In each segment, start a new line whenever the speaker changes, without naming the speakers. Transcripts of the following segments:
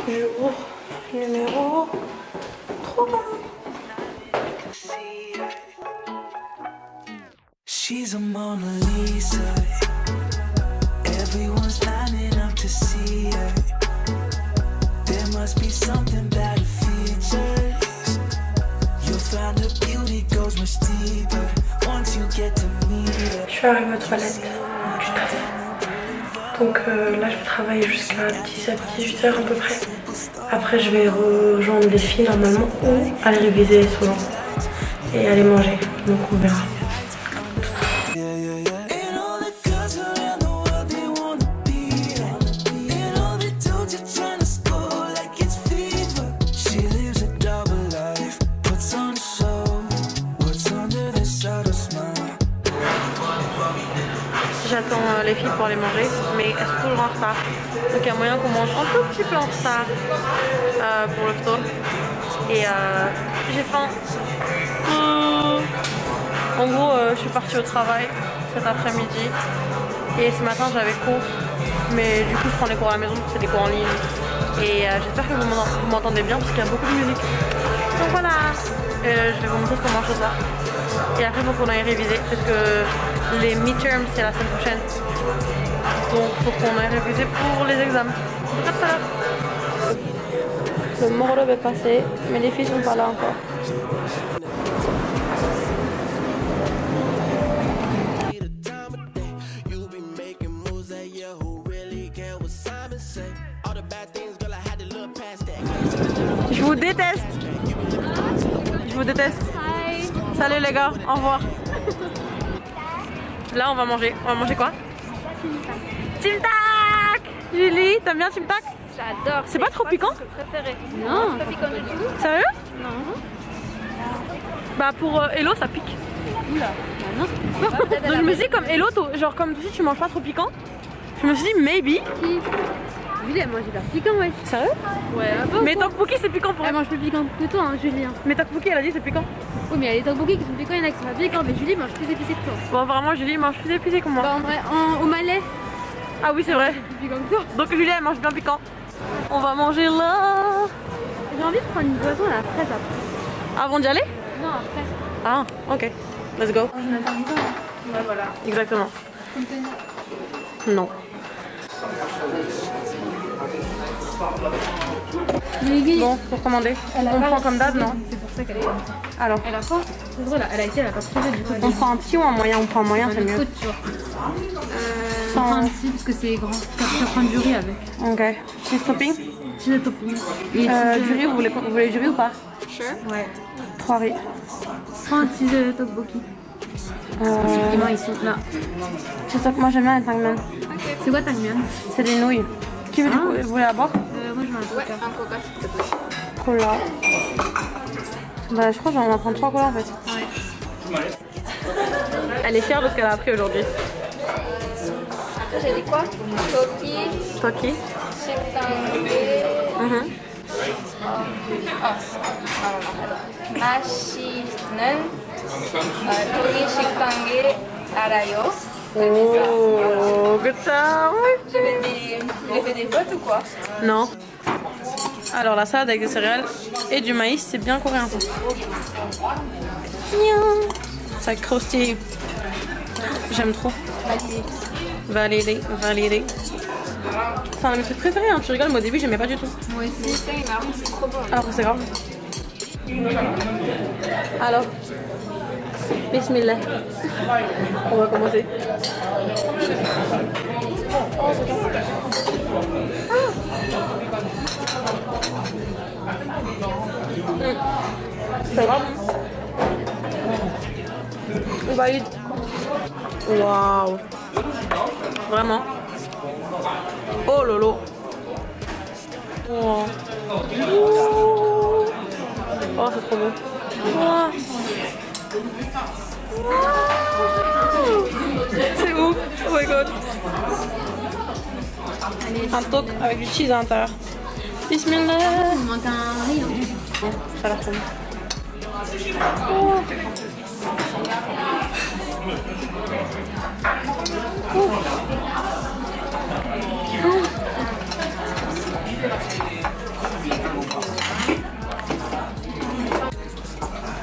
Jour numéro 3.
She's a Mona Lisa. Everyone's lining up to see her. There must be something about her features. You'll find her beauty goes much deeper once you get to meet her.
Je suis arrivée aux toilettes du taf. Donc là je vais travailler jusqu'à 17-18h à peu près. Après je vais rejoindre les filles normalement ou aller réviser souvent et aller manger. Donc on verra. J'attends les filles pour aller manger, mais elles sont toujours en retard. Donc il y a moyen qu'on mange un tout petit peu en retard pour le tour. Et j'ai faim. En gros, je suis partie au travail cet après-midi. Et ce matin j'avais cours. Mais du coup je prends les cours à la maison, c'est des cours en ligne. Et j'espère que vous m'entendez bien parce qu'il y a beaucoup de musique. Donc voilà, je vais vous montrer ce qu'on mange ce soir. Et après il faut qu'on aille réviser parce que les midterms c'est la semaine prochaine. Donc il faut qu'on aille réviser pour les examens. À tout à l'heure. Le Morlov est passé, mais les filles sont pas là encore. Je vous déteste. Je vous déteste.
Hi.
Salut les gars, au revoir. Là on va manger. On va manger quoi? Timtak. Julie, t'aimes bien Timtak?
J'adore.
C'est pas trop piquant?
Préféré.
Non.
C'est pas piquant du tout.
Sérieux?
Non.
Bah pour Hello ça pique.
Oula. Non.
Donc je me dis comme Hello, genre comme si tu manges pas trop piquant. Je me suis dit maybe.
Qui? Julie elle mange hyper piquant, ouais.
Sérieux?
Ouais, un peu.
Mais Tteokbokki c'est piquant pour
Elle
elle.
mange plus piquant que toi, hein, Julie. Hein.
Mais Tteokbokki elle a dit c'est piquant.
Oui, mais il y a des tteokbokki qui sont piquants, il y en a qui sont pas piquants. Mais Julie mange plus épicé que toi.
Bon vraiment Julie mange plus épicé que moi.
Bah, en vrai, au Malais,
Ah oui c'est vrai.
c'est plus piquant que toi.
Donc Julie elle mange bien piquant. On va manger là.
J'ai envie de prendre une boisson à la fraise après.
Avant d'y aller?
Non, après.
Ah ok. Let's go.
Je m'attends pas. Ouais, voilà.
Exactement. Non. Bon, pour commander. On prend comme d'hab, non?
C'est pour ça qu'elle est comme ça.
Alors,
Elle a quoi? C'est drôle, elle a essayé, elle a pas trouvé du coup.
on prend un petit ou un moyen? On prend un moyen, c'est mieux.
Truc, tu vois. On prend un petit parce que c'est grand. Tu vas prendre du riz avec.
Ok. Cheese topping?
Cheese topping.
Du riz, vous voulez du riz ou pas?
Sure. Ouais.
3 riz.
Prends un cheese tteokbokki. Suppléments, ils sont là.
Moi j'aime bien les tangmen.
C'est quoi ta mienne?
C'est des nouilles. Qui veut vous voulez la boire?
Moi je veux un coca. Un coca s'il te plaît.
Cola. Bah je crois que j'en vais en prendre 3 colas en fait.
Ouais.
Elle est fière de ce qu'elle a appris aujourd'hui.
J'ai dit quoi? Toki,
Toki.
식당에 맛있는 토기 식당에 알아요.
Oh, good job.
Il fait des potes ou quoi?
Non. Alors la salade avec des céréales et du maïs, c'est bien coréen ça. Ça croustille. J'aime trop. Validé. C'est un de mes trucs préférés, hein. Tu rigoles, mais au début j'aimais pas du tout.
Moi aussi.
C'est trop bon.
Alors c'est grave. Alors, bismillah. On va commencer. C'est grave. On valide. Waouh. Vraiment. Oh lolo. Oh, oh c'est trop beau. Wow. Wow. C'est ouf. Oh my god. Un toc avec du cheese à l'intérieur. Bismillah.
Il manque un riz.
Bon, ça a l'air trop bon. Oh. Oh.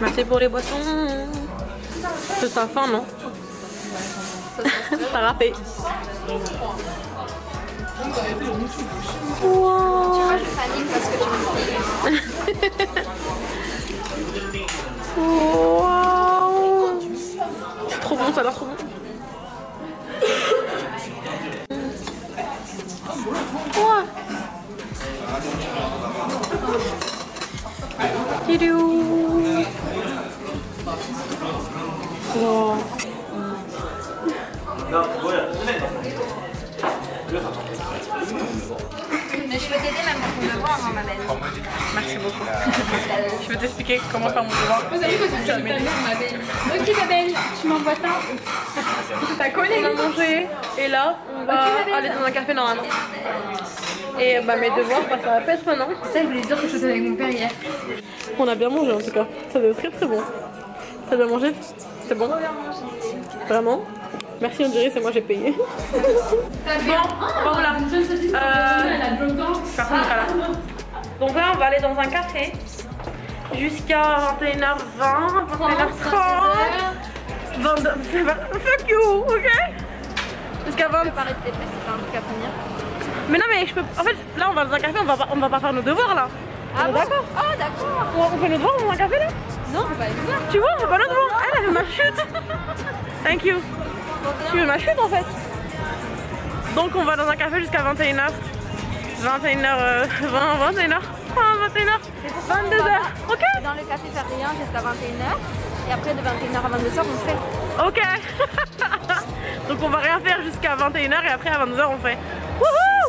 Merci pour les boissons. C'est ta faim, non? T'as raté. Wow.
Tu vois, je panique parce que tu me dis.
Wow. C'est trop bon, ça a l'air trop bon. Wow. Tidou. Wow.
Mais je peux t'aider même pour ton devoir, hein, ma belle.
Merci beaucoup. Je vais t'expliquer comment faire mon devoir.
Vous avez posé ta mère, ma belle. Ok, ma belle, tu m'envoies ça. C'est ta collègue.
On va manger et là, on va aller dans un café normalement. Et bah mes devoirs passent à la pêche maintenant.
Ça, je voulais dire que je faisais avec mon père hier.
On a bien mangé en tout cas. Ça doit être très très bon. T'as bien mangé? C'est bon? Vraiment? Merci, on dirait c'est moi j'ai payé. Bon, voilà. Personne n'est pas là. Donc là, on va aller dans un café jusqu'à 21h20, 21h30. 22... Fuck you, ok? Jusqu'à 20.
Je peux pas rester plus, c'est un truc à finir.
Mais non, mais je peux. En fait, là, on va dans un café, on va pas faire nos devoirs là.
Ah bon?
D'accord?
Oh, d'accord.
On fait nos devoirs dans un café là?
Non, on va aller voir.
Tu vois, on fait pas nos devoirs. Elle veut ma chute. Thank you. Tu veux ma chute en fait? Donc on va dans un café jusqu'à 21h. 21h20, 21h, 21h, 22h. Ok?
Dans le café faire rien jusqu'à 21h. Et après de 21h à 22h, on fait.
Ok. Donc on va rien faire jusqu'à 21h et après à 22h on fait. Wouhou!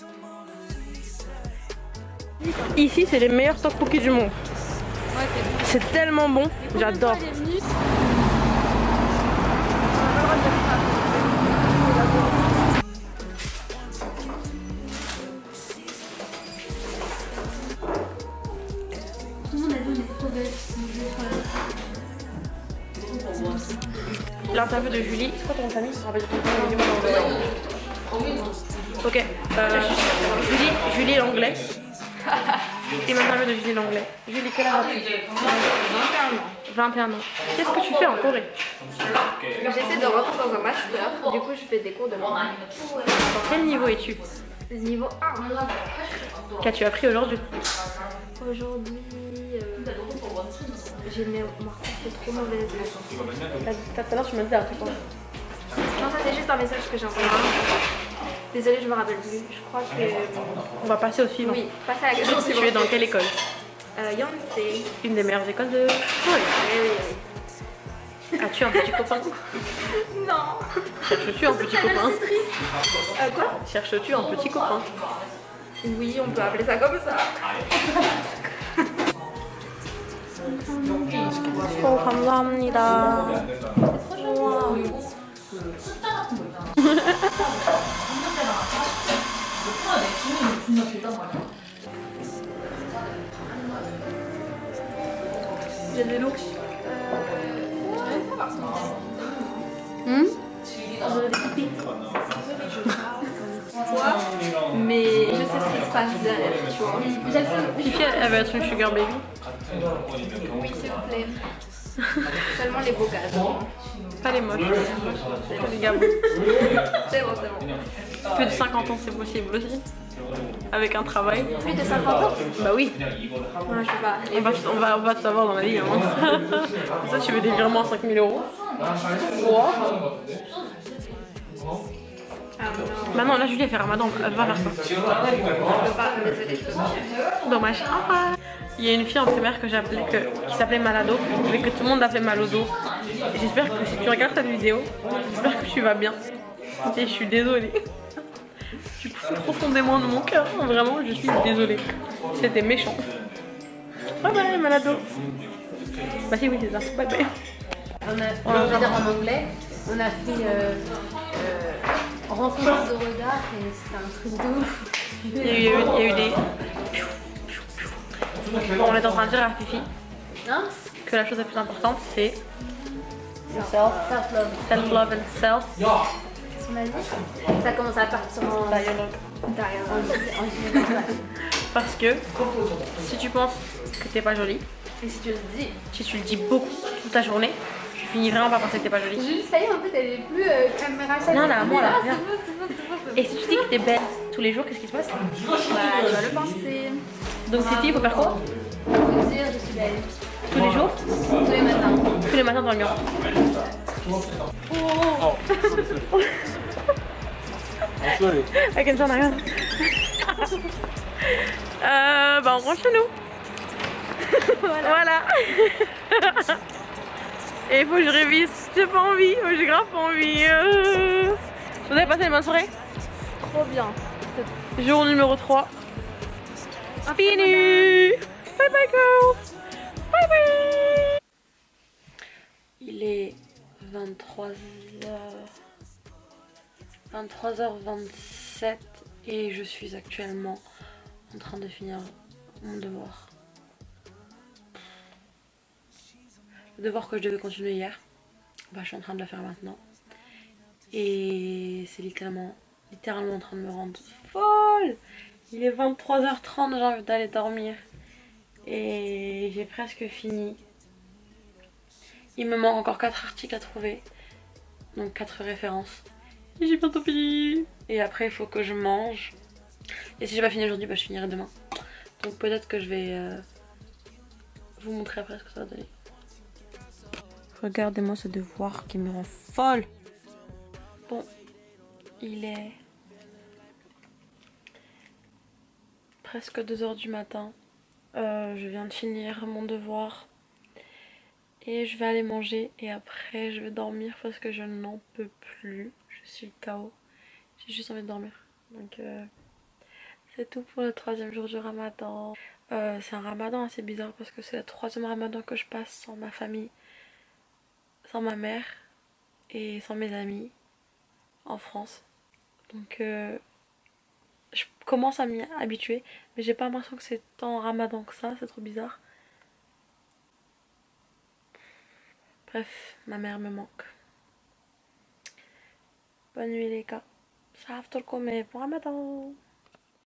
Ici c'est les meilleurs tteokbokki du monde.
Ouais, c'est bon.
C'est tellement bon, j'adore. L'interview de Julie, c'est quoi ton famille? Ok, Julie l'anglais. Et l'interview de Julie l'anglais. Julie, quel âge as-tu? 21 ans. Qu'est-ce que tu fais en Corée?
J'essaie de rentrer dans un master. Du coup, je fais des cours de langue.
Dans quel niveau es-tu?
Niveau 1.
Qu'as-tu appris aujourd'hui?
Aujourd'hui, j'ai mes marques, c'est trop mauvaise.
Tout à l'heure, tu m'as dit après quoi?
Non, ça c'est juste un message que j'ai envoyé. Désolée, je me rappelle plus. Je crois que.
On va passer au suivant.
Oui, passer à la question suivante.
Tu es dans quelle école?
Yonsei.
Une des meilleures écoles de Corée.
Oui.
As-tu un petit copain?
Non.
Cherches-tu un petit copain?
Quoi?
Cherches-tu un petit copain?
Oui, on peut appeler ça comme ça.
Oh, 감사합니다. J'ai des loups.
Mais je sais ce qui se passe derrière, tu vois.
Fifi, elle va être une sugar baby.
Oui, s'il vous plaît. Seulement les beaux gars.
Pas les moches. Les gars.
C'est bon, c'est bon.
Plus de 50 ans, c'est possible aussi. Avec un travail.
Plus de 50 ans?
Bah oui.
Ouais, je sais pas.
On va tout savoir dans la vie. Hein. Ça, tu veux des virements à 5 000 €. Wow. Maintenant, là, Julie, elle fait Ramadan. Elle va faire ça.
Je peux pas, désolée, je peux pas.
Dommage. Il y a une fille en primaire que j'appelais qui s'appelait Malado, mais que tout le monde appelait Malodo. J'espère que si tu regardes cette vidéo, j'espère que tu vas bien. Et je suis désolée. Du profondément de mon cœur, vraiment, je suis désolée. C'était méchant. Bye bye, Malado. Bah si, oui, c'est ça. Bye bye.
On va dire en anglais, on a fait rencontre de regard et c'était un truc de ouf.
Il y a eu des... Bon, on est en train de dire à Fifi que la chose la plus importante c'est self-love. Self-love and self.
Qu'est-ce qu'on a dit? Ça commence à partir en
Dialogue.
dialogue.
Parce que si tu penses que t'es pas jolie,
Et si tu le dis.
Si tu le dis beaucoup toute ta journée, tu finis vraiment par penser que t'es pas jolie.
Jules, ça y est, en fait, elle est plus caméra chatte.
Non, là, moi, là,
C'est
viens.
bon, c'est bon, c'est bon, c'est bon.
Et si tu dis que t'es belle tous les jours, qu'est-ce qui se passe?
Bah, tu vas le penser.
Donc c'est il faut faire quoi?
Faut dire, je suis belle.
Tous les jours?
Tous les matins.
Tous les matins dans le mur. I can turn around. Bah on rentre chez nous. Voilà. Et il faut que je révise. J'ai pas envie. J'ai grave pas envie. Vous avez passé une bonne soirée?
Trop bien.
Jour numéro 3. Fini. Bye bye girl. Bye bye. Il est 23h27 et je suis actuellement en train de finir mon devoir. Le devoir que je devais continuer hier, bah, je suis en train de le faire maintenant. Et c'est littéralement en train de me rendre folle. Il est 23h30, j'ai envie d'aller dormir. Et j'ai presque fini. Il me manque encore 4 articles à trouver. Donc 4 références. Et j'ai bientôt fini. Et après il faut que je mange. Et si j'ai pas fini aujourd'hui, bah, je finirai demain. Donc peut-être que je vais vous montrer après ce que ça va donner. Regardez-moi ce devoir qui me rend folle. Bon, il est presque 2h du matin. Je viens de finir mon devoir. Et je vais aller manger et après je vais dormir parce que je n'en peux plus. Je suis KO. J'ai juste envie de dormir. Donc c'est tout pour le 3e jour du ramadan. C'est un ramadan assez bizarre parce que c'est le 3e ramadan que je passe sans ma famille, sans ma mère et sans mes amis en France. Donc je commence à m'y habituer mais j'ai pas l'impression que c'est tant ramadan que ça, c'est trop bizarre. Bref, ma mère me manque. Bonne nuit les gars. Ça va tout le bon ramadan.